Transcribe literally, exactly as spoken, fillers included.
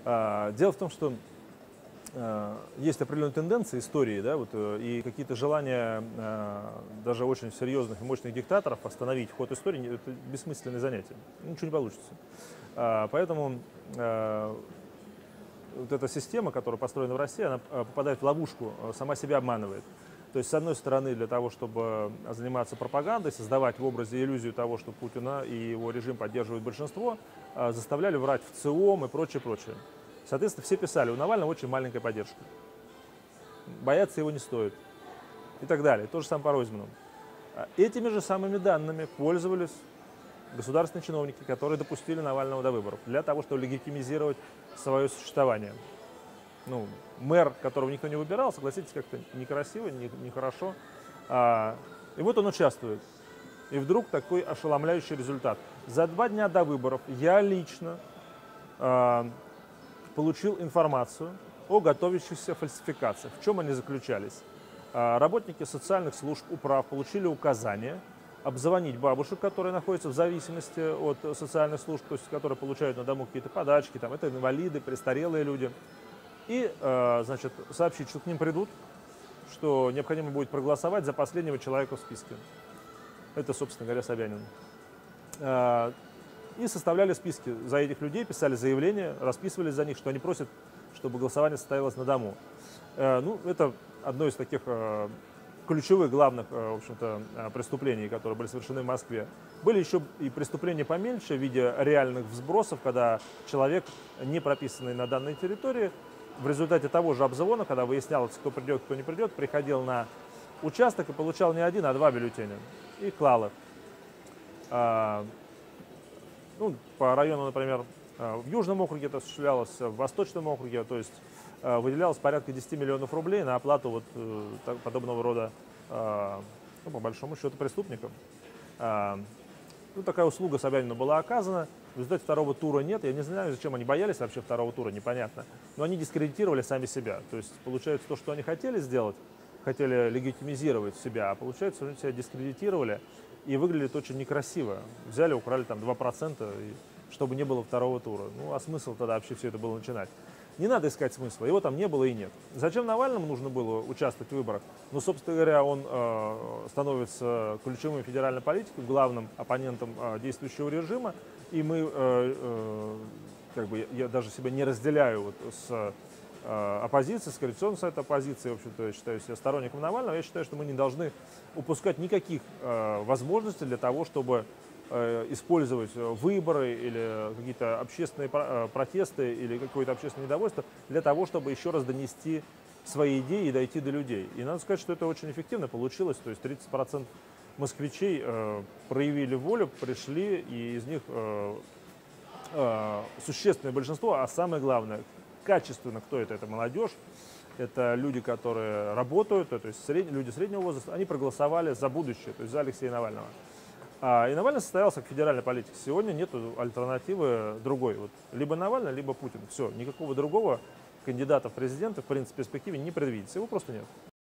А, дело в том, что а, есть определенные тенденции истории, да, вот, э, и какие-то желания а, даже очень серьезных и мощных диктаторов остановить ход истории — не- это бессмысленное занятие. Ничего не получится. А, поэтому а, вот эта система, которая построена в России, она а, попадает в ловушку, а, сама себя обманывает. То есть, с одной стороны, для того, чтобы заниматься пропагандой, создавать в образе иллюзию того, что Путина и его режим поддерживает большинство, а, заставляли врать в ЦИОМ и прочее, прочее. Соответственно, все писали: у Навального очень маленькая поддержка, бояться его не стоит и так далее. То же самое по Ройзману. А Этими же самыми данными пользовались государственные чиновники, которые допустили Навального до выборов, для того, чтобы легитимизировать свое существование. Ну, мэр, которого никто не выбирал, согласитесь, как-то некрасиво, не- нехорошо. А, и вот он участвует. И вдруг такой ошеломляющий результат. За два дня до выборов я лично а, получил информацию о готовящихся фальсификациях. В чем они заключались? А, Работники социальных служб, управ получили указание обзвонить бабушек, которые находятся в зависимости от социальных служб, то есть которые получают на дому какие-то подачки, там, это инвалиды, престарелые люди, и э, значит, сообщить, что к ним придут, что необходимо будет проголосовать за последнего человека в списке. Это, собственно говоря, Собянин. Э, И составляли списки за этих людей, писали заявления, расписывались за них, что они просят, чтобы голосование состоялось на дому. Э, Ну, это одно из таких э, ключевых, главных, э, в общем-то, э, преступлений, которые были совершены в Москве. Были еще и преступления поменьше в виде реальных взбросов, когда человек, не прописанный на данной территории, в результате того же обзвона, когда выяснялось, кто придет, кто не придет, приходил на участок и получал не один, а два бюллетеня и клал их. А, ну, по району, например, э, в Южном округе это осуществлялось, в Восточном округе, то есть э, выделялось порядка десяти миллионов рублей на оплату вот э, так- подобного рода, э, ну, по большому счету, преступникам. А, Ну, такая услуга Собянину была оказана. В результате второго тура нет. Я не знаю, зачем они боялись вообще второго тура, непонятно. Но они дискредитировали сами себя. То есть, получается, то, что они хотели сделать, хотели легитимизировать себя, а получается, они себя дискредитировали и выглядит очень некрасиво. Взяли, украли там два процента, и, чтобы не было второго тура. Ну, а смысл тогда вообще все это было начинать? Не надо искать смысла, его там не было и нет. Зачем Навальному нужно было участвовать в выборах? Ну, собственно говоря, он э, становится ключевым федеральной политикой, главным оппонентом э, действующего режима, и мы, э, э, как бы, я даже себя не разделяю вот с э, оппозицией, с коалиционной сайта оппозиции, в общем-то, я считаю себя сторонником Навального, я считаю, что мы не должны упускать никаких э, возможностей для того, чтобы э, использовать выборы или какие-то общественные про- э, протесты или какое-то общественное недовольство для того, чтобы еще раз донести свои идеи и дойти до людей. И надо сказать, что это очень эффективно получилось. То есть тридцать процентов москвичей э, проявили волю, пришли, и из них э, э, существенное большинство, а самое главное, качественно, кто это? Это молодежь, это люди, которые работают, то есть сред- люди среднего возраста, они проголосовали за будущее, то есть за Алексея Навального. А, и Навальный состоялся как федеральный политик. Сегодня нет альтернативы другой. Вот либо Навальный, либо Путин. Все, никакого другого кандидата в президенты, в принципе, в перспективе не предвидится. Его просто нет.